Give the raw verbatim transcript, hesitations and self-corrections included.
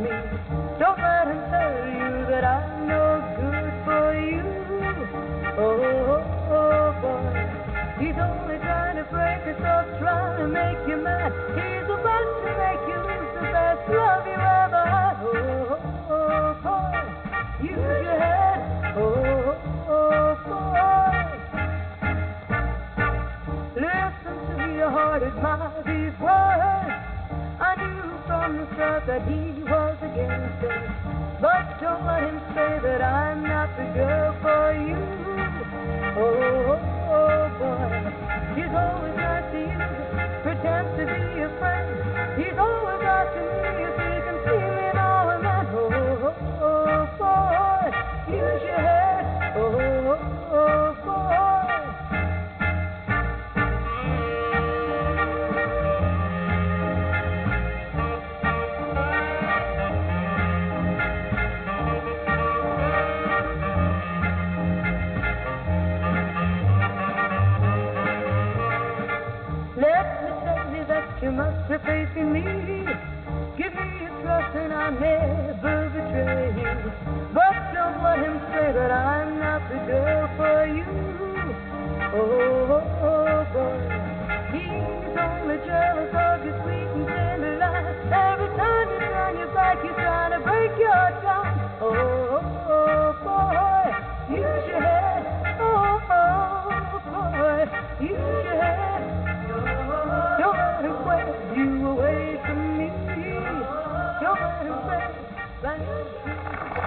me. Don't let him tell you that I'm no good for you. Oh, oh, oh boy, he's only trying to break us up, trying to make you mad. He's about to make you lose the best love you ever had. Oh, oh, oh boy, use your head. Oh, oh, oh boy, listen to your heart, admire these words. I knew from the start that he was against it, but don't let him say that I'm not the girl for you. Oh, oh, oh boy, he's always nice to you, pretends to be a friend. He's always out to me if he can see me now and then. Oh, oh, oh boy, use your head. Oh, oh, oh boy. Let me tell you that you must have faith in me. Give me your trust and I'll never betray you. But don't let him say that I'm not the girl for you. Oh, oh, oh boy, he's only jealous of your sweet and tender lies. Every time you turn your back, he's trying to break your tongue. Oh, oh, oh boy, use your head. Oh, oh boy, use your head. Don't let him wave you away from me. Don't let him say, thank you.